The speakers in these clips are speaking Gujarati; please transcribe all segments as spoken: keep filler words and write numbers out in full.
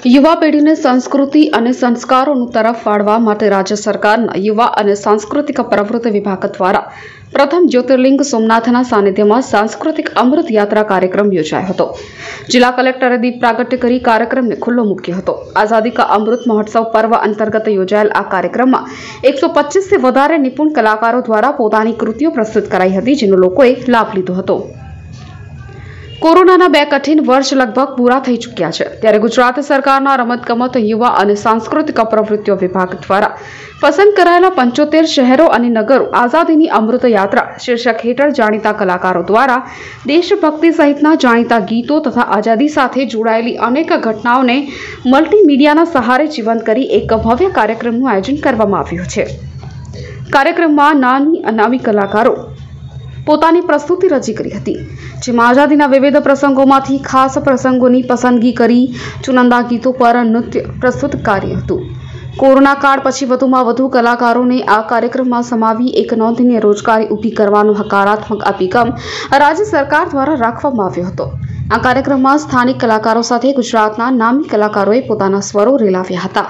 युवा पेढ़ी ने संस्कृति और संस्कारों तरफ वाळवा माटे राज्य सरकार युवा और सांस्कृतिक प्रवृत्ति विभाग द्वारा प्रथम ज्योतिर्लिंग सोमनाथना सानिध्यमां सांस्कृतिक अमृत यात्रा कार्यक्रम योजायो हतो। जिला कलेक्टरे दीप प्रागट्य करी कार्यक्रमने खुल्लो मूक्यो हतो। आजादी का अमृत महोत्सव पर्व अंतर्गत योजायेल आ कार्यक्रममां एक सौ पच्चीस થી વધારે નિપુણ કલાકારો દ્વારા પોતાની કૃતિઓ પ્રસ્તુત કરાઈ હતી, જેનો લોકોએ લાભ લીધો હતો। कोरोना बे कठिन वर्ष लगभग पूरा थई चुक्या है, त्यारे गुजरात सरकारना रमतगमत युवा और सांस्कृतिक प्रवृत्तिओ विभाग द्वारा पसंद करायेला पंचोतेर शहरों और नगरों आजादीनी अमृत यात्रा शीर्षक हेठळ जाणीता कलाकारों द्वारा देशभक्ति सहितना जाणीता गीतों तथा आजादी साथे जोड़ायेली अनेक घटनाओं ने मल्टीमीडियाना सहारे जीवंत करी एक भव्य कार्यक्रमनुं आयोजन करवामां आव्युं छे। कार्यक्रममां नानी अनामी कलाकारों पोतानी प्रस्तुति रजी करी हती, जेमां आजादीना विविध प्रसंगोमांथी खास प्रसंगोनी पसंदगी करी चुनिंदा गीतों पर नृत्य प्रस्तुत कार्य हतुं। कोरोना काळ पछी वधुमां वधु कलाकारोने आ कार्यक्रममां समावी एक नोंधनीय रोजगारी ऊभी करवानो हकारात्मक अभिगम राज्य सरकार द्वारा राखवामां आव्यो हतो। आ कार्यक्रममां स्थानिक कलाकारो साथे गुजरातना नामी कलाकारोए पोताना स्वरो रेलाव्या हता।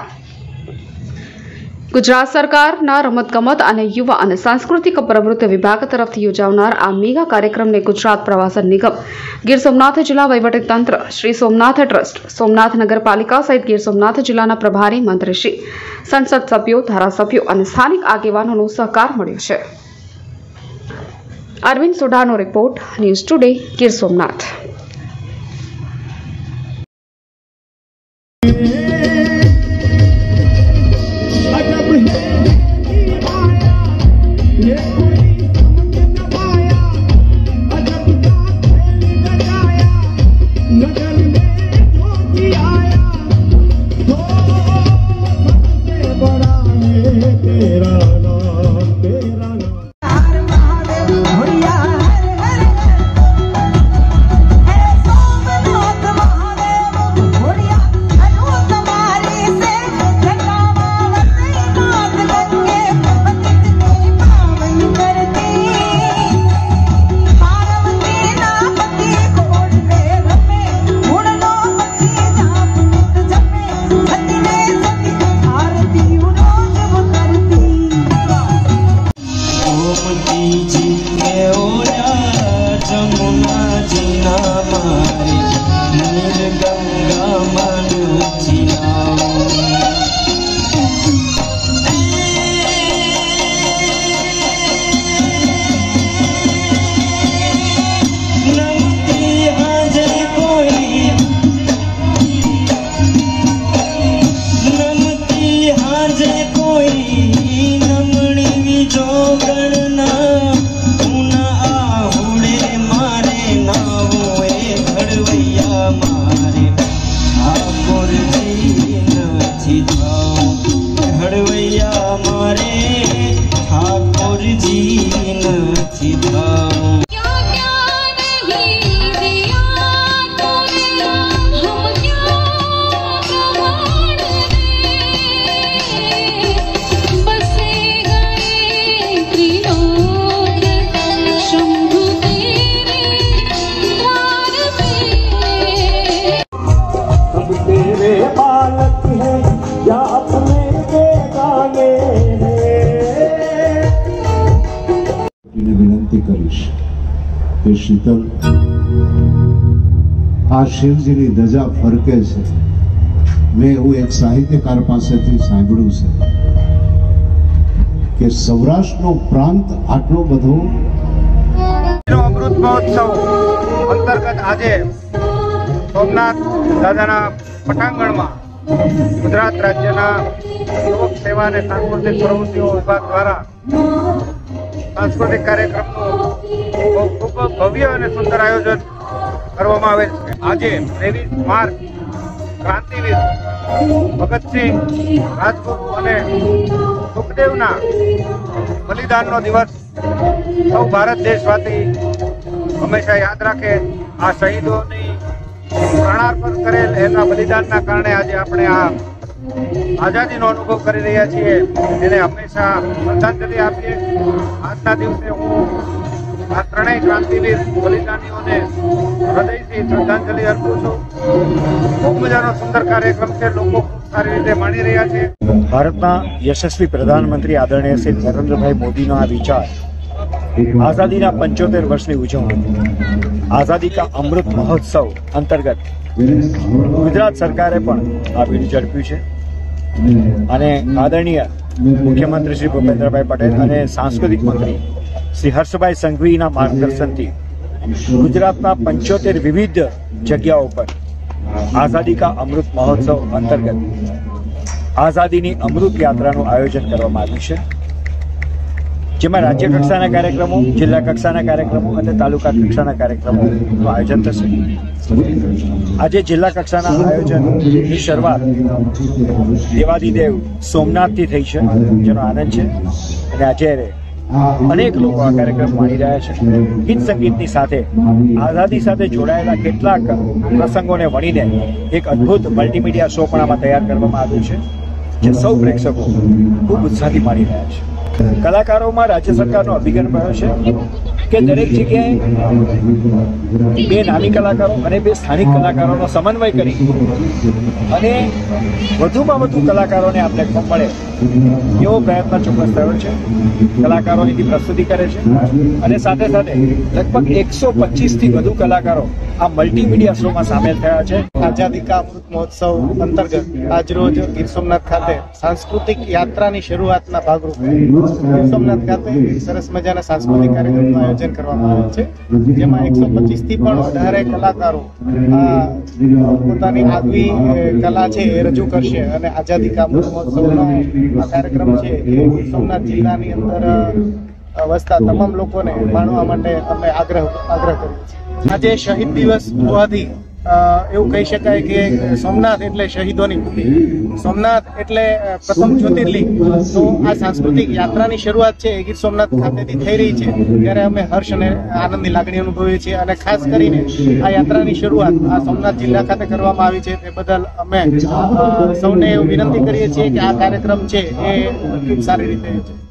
गुजरात सरकारना रमतगमत और युवा और सांस्कृतिक प्रवृत्ति विभाग तरफथी योजानार आ मेगा कार्यक्रम ने गुजरात प्रवासन निगम, गीर सोमनाथ जिला वहीवटीतंत्र, श्री सोमनाथ ट्रस्ट, सोमनाथ नगरपालिका सहित गीर सोमनाथ जिल्लाना प्रभारी मंत्रीश्री, संसद सभ्यों, धारासभ्यों और स्थानिक आगेवानोनो सहकार मळ्यो छे। अरविंद सोढानो report, news today, Gir Somnath. विनंती करीश कि शीतल आ शिवजीनी धजा फरके छे। मैं एवं एक साहित्यकार पासेथी सांभळ्युं छे कि सौराष्ट्रनो प्रांत आटलो बधो अमृत महोत्सव अंतर्गत आज सोमनाथ दादाना पटांगणमां गुजरात राज्यना युवक सेवा और सांस्कृतिक प्रवृत्तिओ विभाग द्वारा सांस्कृतिक कार्यक्रम खूब भव्य और सुंदर आयोजन करवामां आवेल छे। आज तेवीस मार्च क्रांतिवीर भगत सिंह राजगुरु और सुखदेवना बलिदाननो दिवस सौ भारत देशवासी हमेशा याद रखे। आ शहीदोनी प्राणार्पण करेल एना बलिदानना कारणे आज आपणे आ आजादीनो अनुभव करी रह्या छीए। एने हमेशा श्रद्धांजलि आपीए। आजना दिवसे हूँ આ ત્રણેય ક્રાંતિવીર બલિદાનીઓને હૃદયથી શ્રદ્ધાંજલિ અર્પું છું. ખૂબ મજાનો સુંદર કાર્યક્રમ છે, લોકો ખૂબ સારી રીતે માણી રહ્યા છે. ભારતના યશસ્વી પ્રધાનમંત્રી આદરણીય શ્રી નરેન્દ્રભાઈ મોદીનો આ વિચાર આઝાદીના પંચોતેર વર્ષની ઉજવણી આઝાદી કા અમૃત મહોત્સવ અંતર્ગત ગુજરાત સરકારે પણ આ બીડું ઝડપ્યું છે અને આદરણીય મુખ્યમંત્રી શ્રી ભૂપેન્દ્રભાઈ પટેલ અને સાંસ્કૃતિક મંત્રી શ્રી હર્ષભાઈ સંઘવીના માર્ગદર્શનથી ગુજરાતના પંચોતેર વિવિધ જગ્યાઓ પર આઝાદી કા અમૃત મહોત્સવ અંતર્ગત આઝાદીની અમૃત યાત્રાનું આયોજન કરવામાં આવ્યું છે, જેમાં રાજ્ય કક્ષાના કાર્યક્રમો, જિલ્લા કક્ષાના કાર્યક્રમો અને તાલુકા કક્ષાના કાર્યક્રમોનું આયોજન થશે. આજે જિલ્લા કક્ષાના આયોજનની શરૂઆત દેવાદિદેવ સોમનાથથી થઈ છે, જેનો આનંદ છે અને આજે અનેક લોકો આ કાર્યક્રમ માણી રહ્યા છે. ગીત સંગીતની સાથે આઝાદી સાથે જોડાયેલા કેટલાક પ્રસંગોને વણીને એક અદ્ભુત મલ્ટીમીડિયા શો પણ આમાં તૈયાર કરવામાં આવ્યું છે, જે સૌ પ્રેક્ષકો ખૂબ ઉત્સાહથી માણી રહ્યા છે. કલાકારોમાં રાજ્ય સરકારનો અભિગમ રહ્યો છે કે દરેક જગ્યાએ બે નામી કલાકારો અને બે સ્થાનિક કલાકારોનો સમન્વય કરી અને વધુમાં વધુ કલાકારોને આ પ્લેટફોર્મ મળે એવો પ્રયત્ન ચોક્કસ થયો છે. કલાકારો એની પ્રસ્તુતિ કરે છે અને સાથે સાથે લગભગ એકસો પચીસથી વધુ કલાકારો આ મલ્ટીમીડિયા શોમાં સામેલ થયા છે. આઝાદી કા અમૃત મહોત્સવ અંતર્ગત આજરોજ ગીર સોમનાથ ખાતે સાંસ્કૃતિક યાત્રાની શરૂઆતના ભાગરૂપે ગીર સોમનાથ ખાતે સરસ મજાના સાંસ્કૃતિક કાર્યક્રમનું આયોજન કરવામાં આવે છે, જેમાં એકસો પચીસ થી પણ વધારે કલાકારો આ પોતાની આગવી કલા છે એ રજૂ કરશે અને આઝાદી કા અમૃત મહોત્સવનો આ કાર્યક્રમ છે એ ગીર સોમનાથ જિલ્લાની અંદર વસતા તમામ લોકોને માણવા માટે અમે આગ્રહ આગ્રહ કરીએ છીએ. આજે શહીદ દિવસ હોવાથી એવું કહી શકાય કે સોમનાથ એટલે શહીદોની ભૂમિ, સોમનાથ એટલે પ્રથમ જ્યોતિર્લિંગ. તો આ સાંસ્કૃતિક યાત્રાની શરૂઆત છે એ ગીર સોમનાથ ખાતેથી થઈ રહી છે, ત્યારે અમે હર્ષ અને આનંદની લાગણી અનુભવીએ છીએ અને ખાસ કરીને આ યાત્રાની શરૂઆત આ સોમનાથ જિલ્લા ખાતે કરવામાં આવી છે તે બદલ અમે સૌને એવું વિનંતી કરીએ છીએ કે આ કાર્યક્રમ છે એ ખૂબ સારી રીતે છે.